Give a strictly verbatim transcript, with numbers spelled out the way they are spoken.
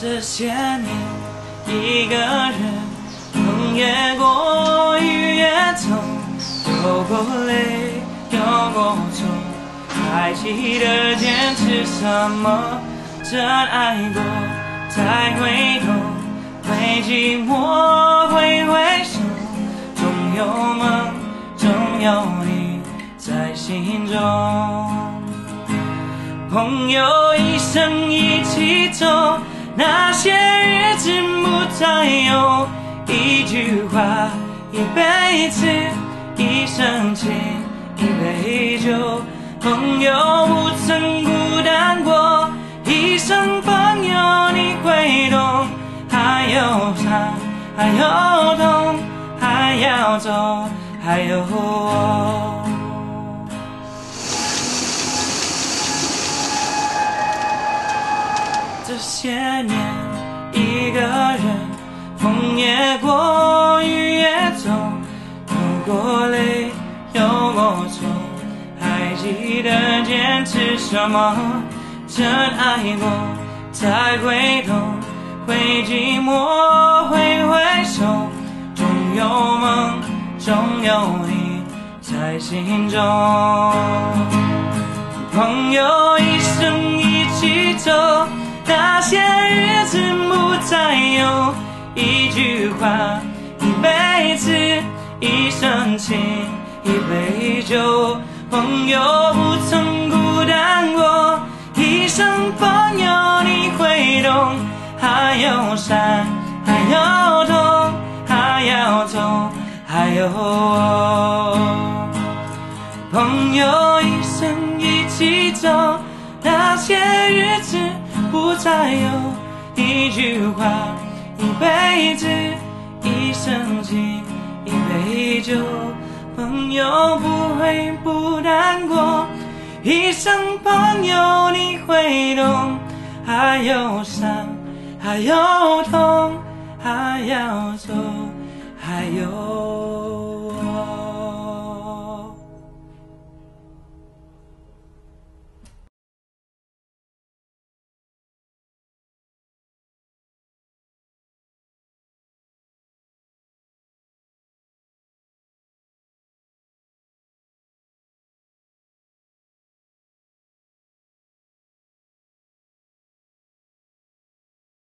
这些年，一个人风也过，雨也走，有过泪，有过错，还记得坚持什么？真爱过，再回头，会寂寞，会回首，总有梦，总有你在心中。朋友一生一起走，那些日子不再有，一句话，一辈子，一生情，一杯酒。朋友不曾孤单过，一生朋友你会懂。还有伤，还有痛，还要走，还有我。这些年，一个人，风也过，雨也走，有过泪，有过错，还记得坚持什么？真爱过，再回头，会寂寞，会回首，总有梦，总有你在心中。朋友一生一起走，那些日子不再有，一句话，一辈子，一生情，一杯酒。朋友不曾孤单过，一生朋友你会懂。还有伤，还有痛，还要走，还有我。朋友一生一起走，那些日子不再有，一句话，一辈子，一生情，一杯酒。朋友不会不难过，一生朋友你会懂。还有伤，还有痛，还要走，还有